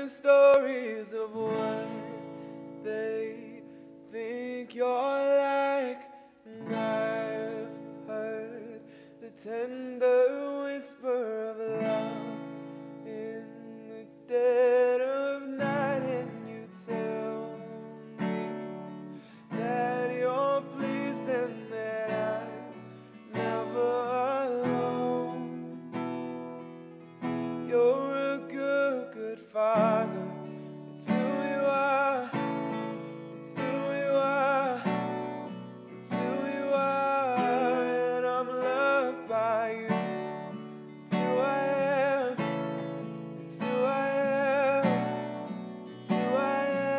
you stories of what they think you're like. And I've heard the tender whisper of love in the dead of night, and you tell me that you're pleased and that I'm never alone. You're a good, good father. It's who you are. It's who you are. It's who you are. And I'm loved by you. It's who I am. It's who I am. It's who I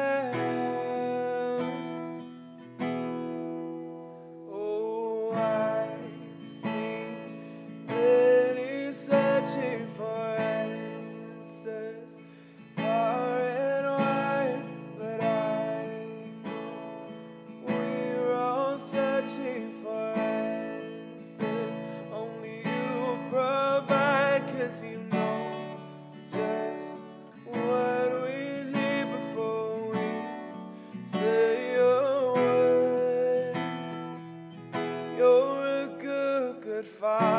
am. Oh, I've seen many searching for answers far and wide, but I know we're all searching for answers only you provide, 'cause you know just what we need before we say a word. You're a good, good father.